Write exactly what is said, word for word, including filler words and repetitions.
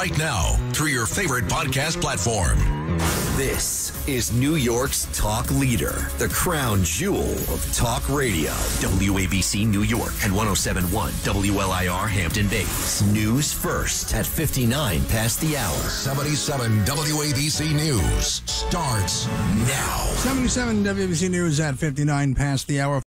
right now through your favorite podcast platform. This is New York's talk leader, the crown jewel of talk radio. W A B C New York and one oh seven point one W L I R Hampton Bays. News first at fifty-nine past the hour. seventy-seven W A B C News starts now. seventy-seven W A B C News at fifty-nine past the hour.